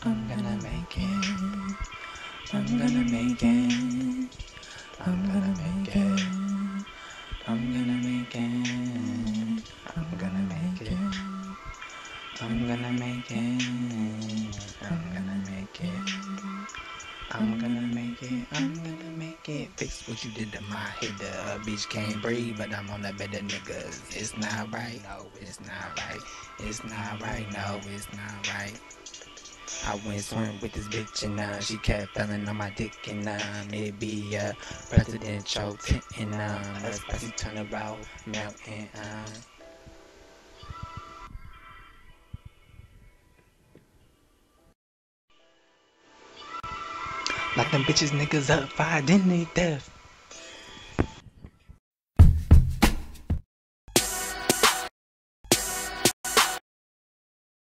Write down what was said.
I'm gonna make it. I'm gonna make it. I'm gonna make it. I'm gonna make it. I'm gonna make it. I'm gonna make it. I'm gonna make it. I'm gonna make it. I'm gonna make it. Fix what you did to my head. Bitch can't breathe, but I'm on the better niggas. It's not right. No, it's not right. It's not right. No, it's not right. I went swimming with this bitch and she kept falling on my dick and it be presidential tent and a spicy turn around mountain. Like them bitches niggas up, fired in they death.